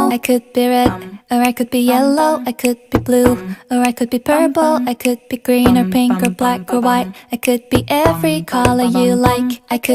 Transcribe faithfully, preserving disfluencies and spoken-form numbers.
I could be red, or I could be yellow, I could be blue, or I could be purple, I could be green or pink or black or white. I could be every color you like. I could